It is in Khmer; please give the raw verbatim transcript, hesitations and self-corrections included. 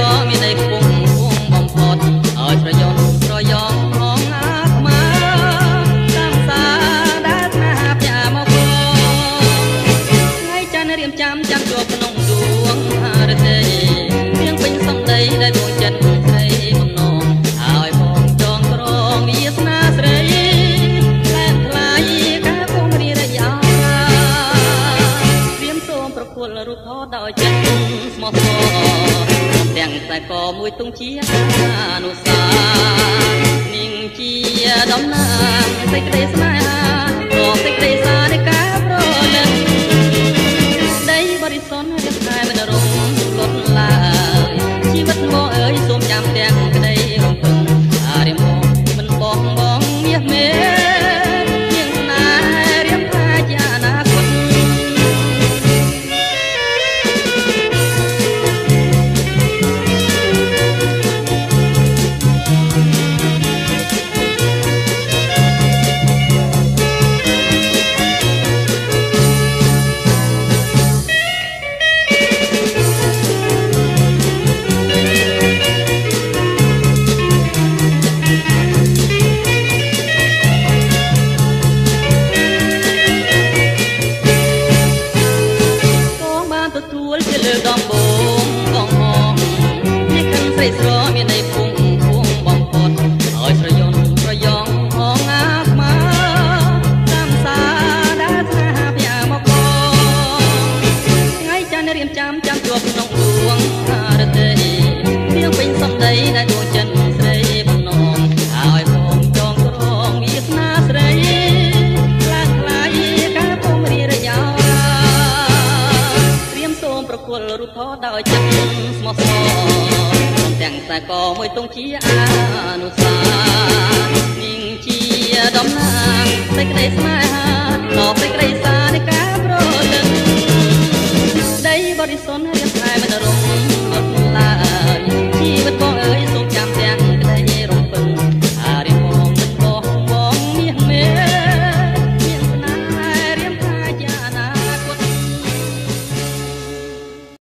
មានន័យគង់គង់បំផុតឲ្យប្រយ័ត្នប្រយងផងអាត្មាតាមសាដែលស្នេហាផ្ញើមកបងថ្ងៃច័ន្ទរៀមចាំចាំជាប់ក្នុងដួងហារទេរៀងពេញសំដីដែលដួងចិត្តស្រីបំណងឲ្យបងចងក្រងវាសនាស្រីលែនថ្លៃកាពងរីរយោរៀមសូមប្រគល់រូបថតដោយចិត្តស្មោះស្មរទាំងតែក៏មួយទងជាអនុសានាងជាតំណាងសេចក្តីស្នេហាក៏សេចក្តីសានៃការប្រលឹងដីបរិសុទ្ធរៀបតែមិនរំលត់ឡើយជីវិតមកអើយសូមចាំទាំងក្តីរំពឹងអារៀមបងមិនបងបងមាសមេជាងណារៀមថាជាអនាគតដំបងបងហងនេះខឹងស្រីស្រមានន័យពុងពុងបំផុតឲ្យស្រយន់ប្រយងហងអាខ្មាតាមសាដែលស្នេហាផ្ញើមកបងថ្ងៃច័ន្ទរៀមចាំចាំជាប់ក្នុងដួងហារទេរៀងពេញសំដីដែលដួងចិត្តស្រីបំណងឲ្យបងចងក្រងវាសនាស្រីឡើងថ្លៃការពងរីរយោប្រគល់រូបថតដោយចិត្តស្មោះស្មរព្រមទាំងតែក៏មួយទងជាអនុសានាងជាតំណាងសេចក្តីស្នេហា